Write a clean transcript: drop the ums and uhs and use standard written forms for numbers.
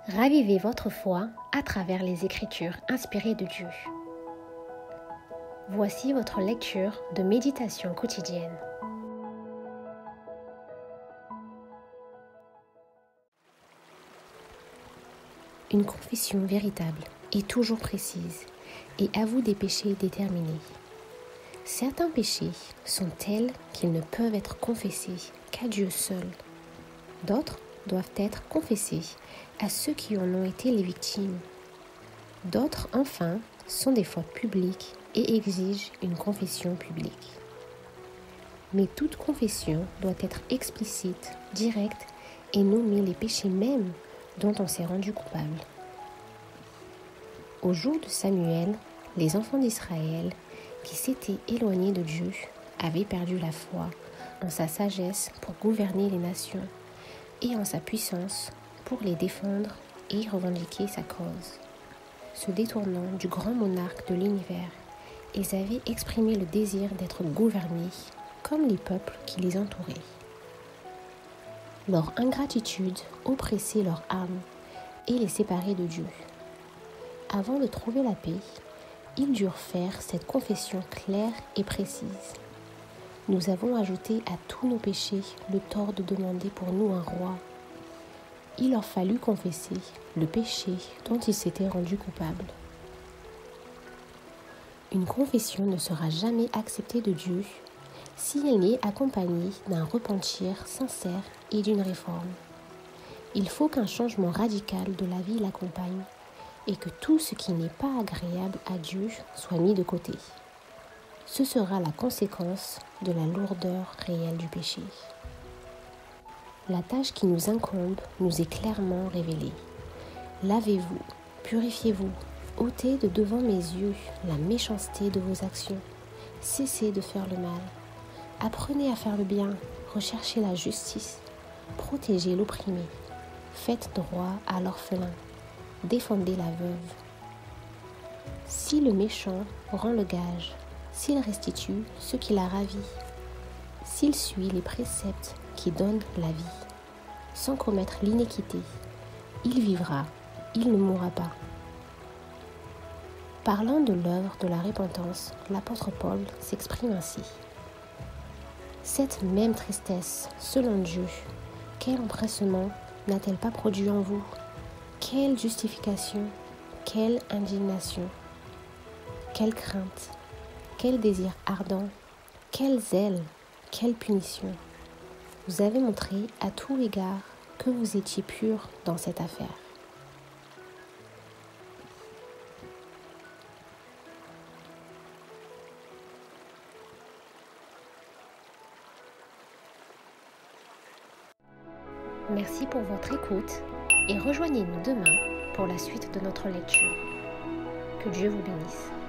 Ravivez votre foi à travers les Écritures inspirées de Dieu. Voici votre lecture de méditation quotidienne. Une confession véritable est toujours précise et avoue des péchés déterminés. Certains péchés sont tels qu'ils ne peuvent être confessés qu'à Dieu seul. D'autres doivent être confessés à ceux qui en ont été les victimes. D'autres, enfin, sont des fautes publiques et exigent une confession publique. Mais toute confession doit être explicite, directe et nommer les péchés mêmes dont on s'est rendu coupable. Au jour de Samuel, les enfants d'Israël qui s'étaient éloignés de Dieu avaient perdu la foi en sa sagesse pour gouverner les nations et en sa puissance pour les défendre et revendiquer sa cause. Se détournant du grand monarque de l'univers, ils avaient exprimé le désir d'être gouvernés comme les peuples qui les entouraient. Leur ingratitude oppressait leur âme et les séparait de Dieu. Avant de trouver la paix, ils durent faire cette confession claire et précise. Nous avons ajouté à tous nos péchés le tort de demander pour nous un roi. Il leur fallut confesser le péché dont ils s'étaient rendus coupables. Une confession ne sera jamais acceptée de Dieu si elle n'est accompagnée d'un repentir sincère et d'une réforme. Il faut qu'un changement radical de la vie l'accompagne et que tout ce qui n'est pas agréable à Dieu soit mis de côté. Ce sera la conséquence de la lourdeur réelle du péché. La tâche qui nous incombe nous est clairement révélée. Lavez-vous, purifiez-vous, ôtez de devant mes yeux la méchanceté de vos actions. Cessez de faire le mal. Apprenez à faire le bien, recherchez la justice, protégez l'opprimé, faites droit à l'orphelin, défendez la veuve. Si le méchant rend le gage, s'il restitue ce qu'il a ravi, s'il suit les préceptes qui donnent la vie, sans commettre l'iniquité, il vivra, il ne mourra pas. Parlant de l'œuvre de la repentance, l'apôtre Paul s'exprime ainsi. Cette même tristesse, selon Dieu, quel empressement n'a-t-elle pas produit en vous? Quelle justification, quelle indignation, quelle crainte, quel désir ardent, quel zèle, quelle punition. Vous avez montré à tout égard que vous étiez purs dans cette affaire. Merci pour votre écoute et rejoignez-nous demain pour la suite de notre lecture. Que Dieu vous bénisse.